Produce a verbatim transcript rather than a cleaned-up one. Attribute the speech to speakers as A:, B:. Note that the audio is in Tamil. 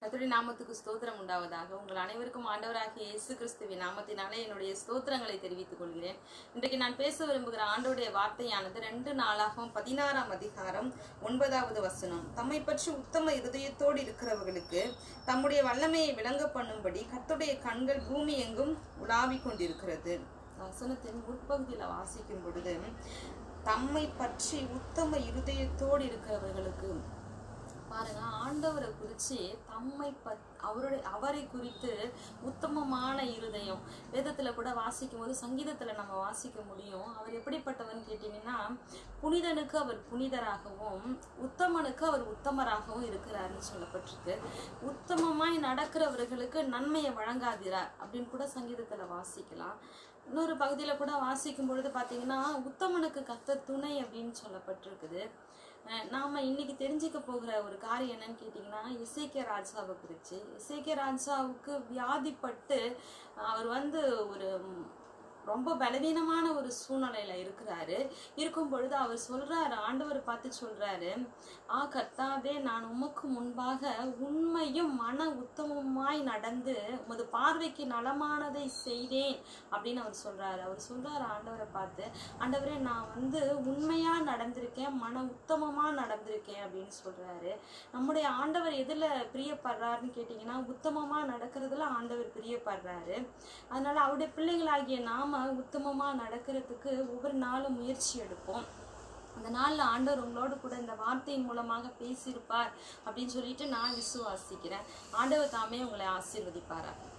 A: கர்த்தருடைய நாமத்துக்கு ஸ்தோத்திரம் உண்டாவதாக. உங்கள் அனைவருக்கும் ஆண்டவராகிய இயேசு கிறிஸ்துவின் நாமத்தினாலே என்னுடைய ஸ்தோத்திரங்களை தெரிவித்துக் கொள்கிறேன். இன்றைக்கு நான் பேச விரும்புகிற ஆண்டவருடைய வார்த்தையானது ரெண்டு நாளாகவும் பதினாறாம் அதிகாரம் ஒன்பதாவது வசனம். தம்மை பற்றி உத்தம இருதயத்தோடு இருக்கிறவர்களுக்கு தம்முடைய வல்லமையை விளங்க பண்ணும்படி கர்த்தருடைய கண்கள் பூமி எங்கும் உலாவிக் கொண்டிருக்கிறது. வசனத்தின் முற்பகுதியில வாசிக்கும் பொழுது தம்மை பற்றி உத்தம இருதயத்தோடு இருக்கிறவர்களுக்கு பாருங்க, ஆண்டவரை குறிச்சு தம்மை பத் அவருடைய அவரை குறித்து உத்தமமான இருதயம் வேதத்துல கூட வாசிக்கும் போது சங்கீதத்துல நம்ம வாசிக்க முடியும். அவர் எப்படிப்பட்டவன் கேட்டீங்கன்னா, புனிதனுக்கு அவர் புனிதராகவும் உத்தமனுக்கு அவர் உத்தமராகவும் இருக்கிறாருன்னு சொல்லப்பட்டிருக்கு. உத்தமமாய் நடக்கிறவர்களுக்கு நன்மையை வழங்காதிரார் அப்படின்னு கூட சங்கீதத்துல வாசிக்கலாம். இன்னொரு பகுதியில கூட வாசிக்கும் பொழுது பாத்தீங்கன்னா, உத்தமனுக்கு கர்த்தர் துணை அப்படின்னு சொல்லப்பட்டிருக்குது. நாம இன்னைக்கு தெரிஞ்சுக்க போகிற ஒரு காரியம் என்னன்னு கேட்டீங்கன்னா, எசேக்கியா ராஜாவை குறிச்சு. எசேக்கியா ராஜாவுக்கு வியாதிப்பட்டு அவர் வந்து ஒரு ரொம்ப பலவீனமான ஒரு சூழ்நிலையில இருக்கிறாரு. இருக்கும் பொழுது அவர் சொல்றாரு, ஆண்டவர் பார்த்து சொல்றாரு, ஆ கர்த்தாவே, நான் உமக்கு முன்பாக உண்மையும் மன உத்தமமாய் நடந்து உமது பார்வைக்கு நலமானதை செய்தேன் அப்படின்னு அவர் சொல்றாரு. அவர் சொல்றாரு ஆண்டவரை பார்த்து, ஆண்டவரே, நான் வந்து உண்மையா நடந்திருக்கேன், மன உத்தமமா நடந்திருக்கேன் அப்படின்னு சொல்றாரு. நம்முடைய ஆண்டவர் எதுல பிரியப்படுறாருன்னு கேட்டீங்கன்னா, உத்தமமா நடக்கிறதுல ஆண்டவர் பிரியப்படுறாரு. அதனால அவருடைய பிள்ளைகளாகிய நாம உத்தமமா நடக்கிறதுக்கு ஒவ்வொரு நாளும் முயற்சி எடுப்போம். அந்த நாள்ல ஆண்டவர் உங்களோடு கூட இந்த வார்த்தையின் மூலமாக பேசியிருப்பார் அப்படின்னு சொல்லிட்டு நான் விசுவாசிக்கிறேன். ஆண்டவர் தாமே உங்களை ஆசீர்வதிப்பாரா.